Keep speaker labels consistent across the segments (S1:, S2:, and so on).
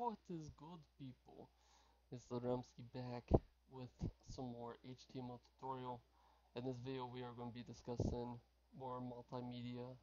S1: What is good, people? It's Lemsky back with some more HTML tutorial. In this video, we are going to be discussing more multimedia,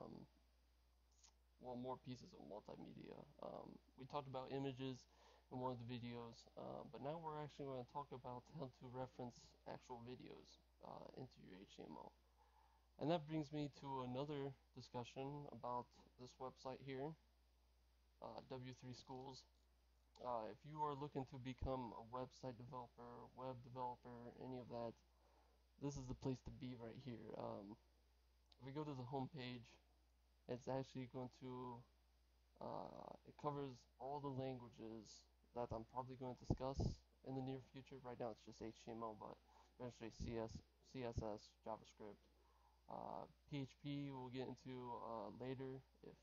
S1: more pieces of multimedia. We talked about images in one of the videos, but now we're actually going to talk about how to reference actual videos into your HTML. And that brings me to another discussion about this website here, W3 Schools. If you are looking to become a website developer, web developer, any of that, this is the place to be right here. If we go to the home page, it's actually going to, it covers all the languages that I'm probably going to discuss in the near future. Right now it's just HTML, but eventually CSS, JavaScript, PHP we'll get into later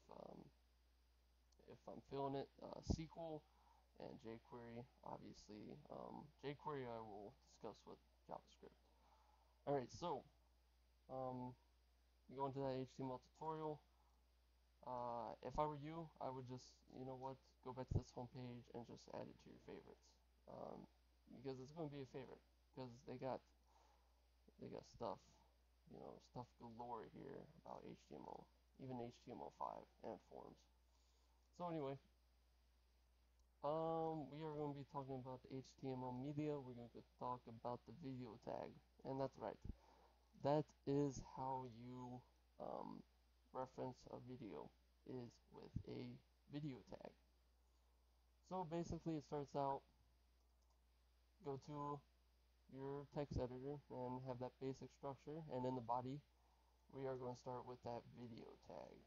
S1: if I'm feeling it. SQL and jQuery, obviously. jQuery I will discuss with JavaScript. Alright, so, you go into that HTML tutorial. If I were you, I would just, you know what, go back to this home page and just add it to your favorites. Because it's going to be a favorite. Because they got stuff, stuff galore here about HTML. Even HTML5 and forms. So anyway, we are going to be talking about the HTML media. We're going to talk about the video tag, and that's right. That is how you reference a video, is with a video tag. So basically, it starts out, go to your text editor and have that basic structure, and in the body, we are going to start with that video tag.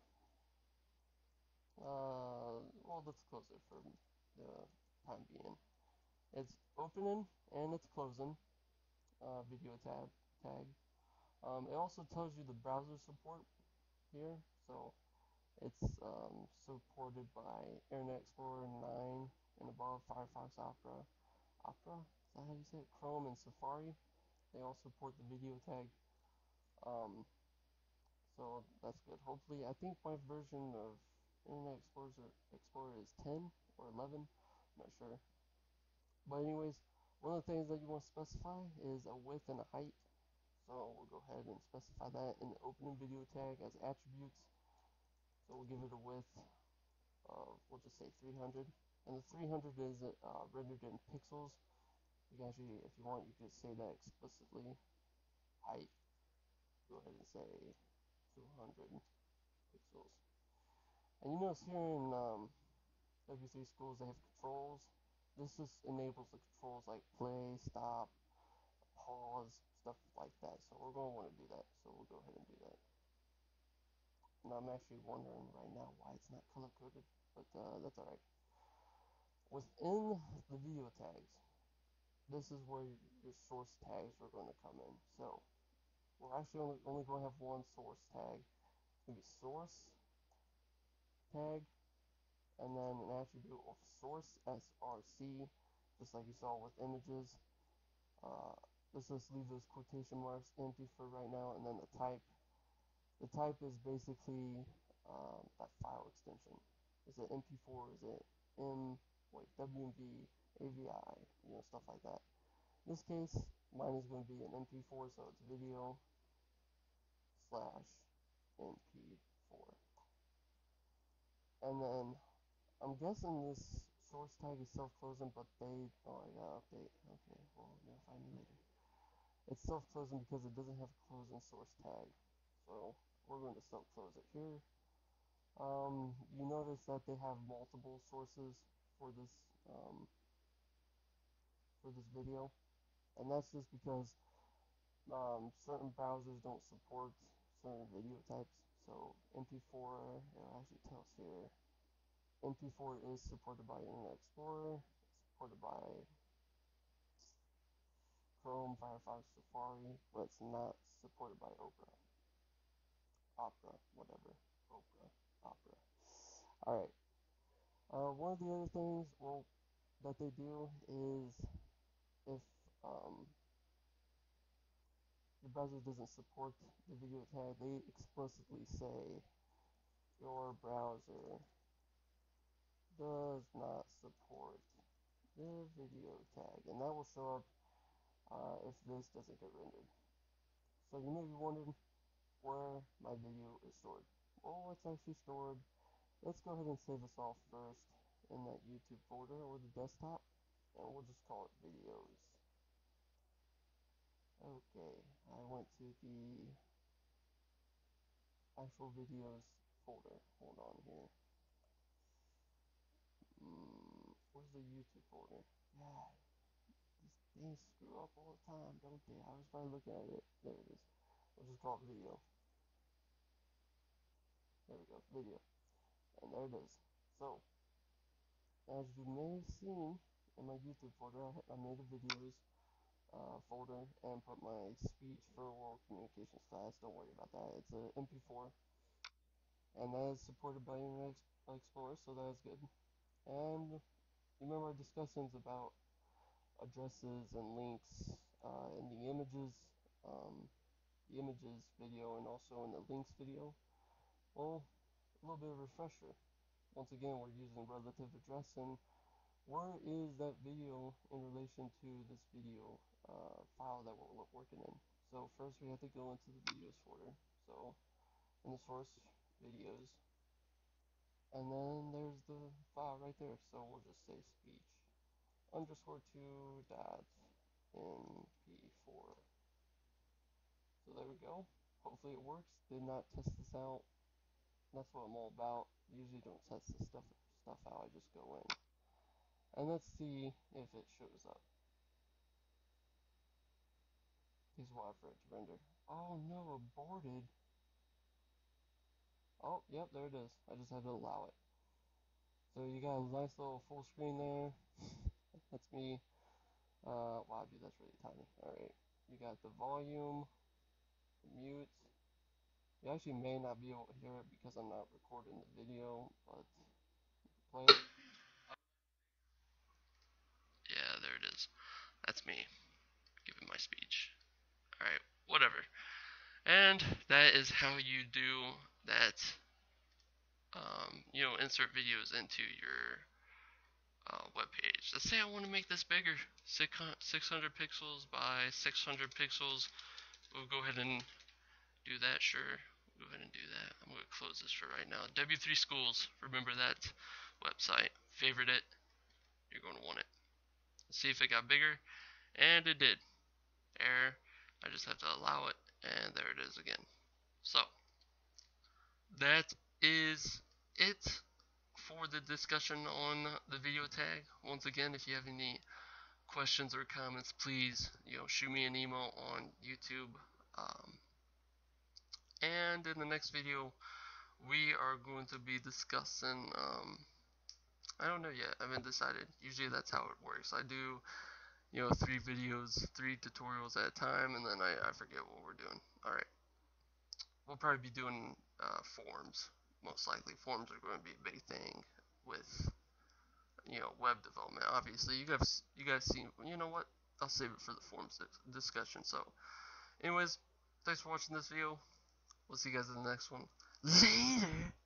S1: Well, let's close it for the time being. It's opening and it's closing. Video tag. It also tells you the browser support here, so it's supported by Internet Explorer 9 and above, Firefox, Opera, is that how you say it? Chrome and Safari. They all support the video tag. Um, so that's good. Hopefully, I think my version of Internet Explorer is 10 or 11. I'm not sure. But anyways, one of the things that you want to specify is a width and a height. So we'll go ahead and specify that in the opening video tag as attributes. So we'll give it a width of, we'll just say 300. And the 300 is rendered in pixels. You can actually, if you want, you could say that explicitly. Height, go ahead and say 200 pixels. And you notice here in W3 Schools they have controls. This just enables the controls like play, stop, pause, stuff like that. So we're going to want to do that. So we'll go ahead and do that. And I'm actually wondering right now why it's not color coded, but that's alright. Within the video tags, this is where your source tags are going to come in. So we're actually only going to have one source tag. It's going to be source tag, and then an attribute of source src, just like you saw with images. Let's just leave those quotation marks empty for right now, and then the type. The type is basically that file extension. Is it MP4? Is it WMV, AVI? Stuff like that. In this case, mine is going to be an MP4, so it's video slash MP4. And then I'm guessing this source tag is self-closing, but oh, I gotta update. Okay, well, notify me later. It's self-closing because it doesn't have a closing source tag. So we're going to self-close it here. You notice that they have multiple sources for this video, and that's just because certain browsers don't support certain video types. So MP4, it actually tells here, MP4 is supported by Internet Explorer, supported by Chrome, Firefox, Safari, but it's not supported by Opera, whatever, Opera. Alright, one of the other things, well, that they do is if the browser doesn't support the video tag, they explicitly say your browser does not support the video tag, and that will show up if this doesn't get rendered. So you may be wondering where my video is stored. Well, it's actually stored. Let's go ahead and save this off first in that YouTube folder or the desktop, and we'll just call it videos. Okay, I went to the actual videos folder. Hold on here. Where's the YouTube folder? Yeah, these things screw up all the time, don't they? I was trying to look at it. There it is. We'll just call it video. There we go, video. And there it is. So, as you may have seen in my YouTube folder, I made a videos folder and put my speech for oral communications class. Don't worry about that. It's a MP4, and that is supported by Internet Explorer, so that is good. And you remember our discussions about addresses and links in um, the images video, and also in the links video. Well, a little bit of a refresher. Once again, we're using relative addressing. Where is that video in relation to this video file that we're working in? So first we have to go into the videos folder. So in the source, videos, and then there's the file right there. So we'll just say speech underscore 2 dot mp4. So there we go. Hopefully it works. Did not test this out. That's what I'm all about. Usually don't test this stuff out. I just go in. And let's see if it shows up. Takes a while for it to render. Oh no, aborted. Oh, yep, there it is. I just had to allow it. So you got a nice little full screen there. That's me. Wow, dude, that's really tiny. Alright. You got the volume, the mute. You actually may not be able to hear it because I'm not recording the video, but play it. Yeah, there it is. That's me giving my speech. Alright, whatever. And that is how you do that, insert videos into your web page. Let's say I want to make this bigger, 600 pixels by 600 pixels. We'll go ahead and do that, sure. We'll go ahead and do that. I'm going to close this for right now. W3 Schools, remember that website. Favorite it, you're going to want it. Let's see if it got bigger, and it did. Error, I just have to allow it, and there it is again. So, that is it for the discussion on the video tag. Once again, if you have any questions or comments, please shoot me an email on YouTube. Um, and in the next video, we are going to be discussing. I don't know yet. I haven't decided. Usually that's how it works. I do 3 videos, 3 tutorials at a time, and then I forget what we're doing. All right. We'll probably be doing forms. Most likely, forms are going to be a big thing with web development. Obviously, you guys see. You know what? I'll save it for the forums discussion. So, anyways, thanks for watching this video. We'll see you guys in the next one. Later.